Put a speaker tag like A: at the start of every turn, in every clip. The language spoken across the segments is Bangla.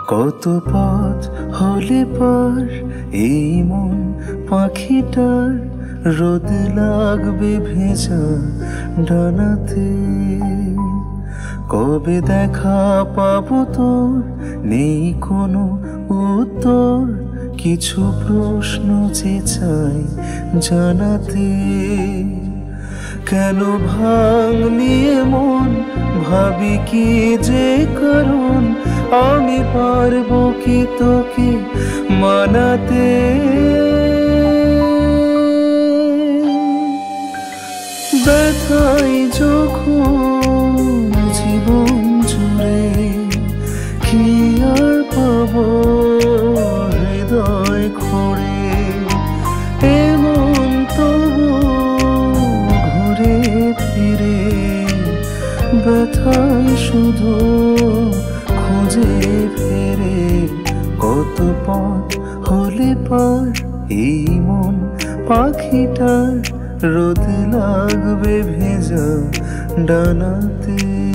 A: কত পথ হলে পার এই মন পাখিটার রোদ লাগবে ভেজা ডানাতে। কবে দেখা পাবো তোর নেই কোনো উত্তর, কিছু প্রশ্ন যে চাই জানাতে। কেন ভাঙলি মন ভাবি কি যে কারণ, আমি পারবো কি তোকে মানাতে। ব্যথাই যখন জীবন জুড়ে কি আর পাবো হৃদয় খোড়ে, এমন তবু ঘুরে ফিরে ব্যথাই শুধু খুঁজে ফেরে। কত পথ হলে পার এই মন পাখিটার রোদ লাগবে ভেজা ডানাতে।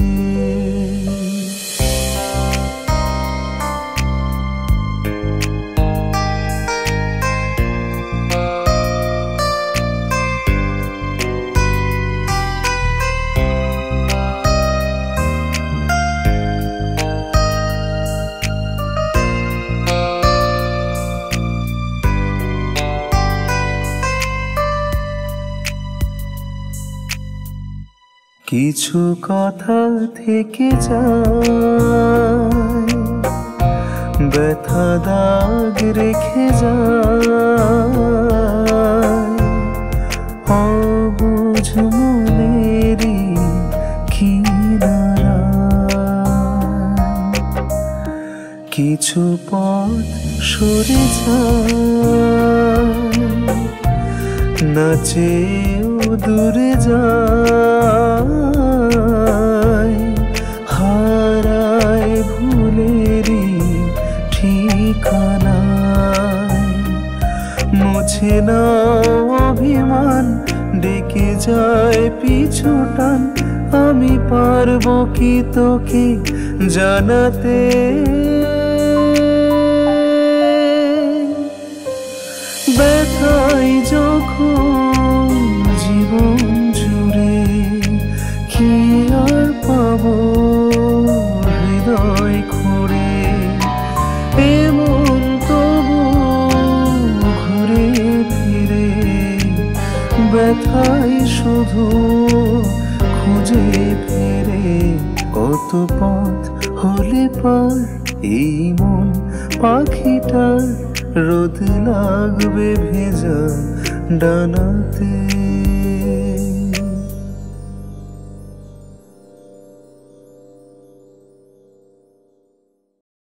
A: কিছু কথা থেকে যায়, ব্যথা দাগ রেখে যায়, অবুঝ মনেরই কিনারায়। কিছু পথ সরে যায়, না চেয়েও দূরে যায়, হারায় ভুলেরই ঠিকানায়। মুছে না অভিমান ডেকে যায় পিছু টান, আমি পারবো কি তোকে জানাতে। ব্যথাই যখন জীবন জুড়ে কি আর পাবো হৃদয় খোড়ে, এমন তবু ঘুরে ফিরে ব্যথাই শুধু খুঁজে ফেরে। কত পথ হলে পার এই মন পাখিটার রোদ লাগবে ভেজা ডানাতে।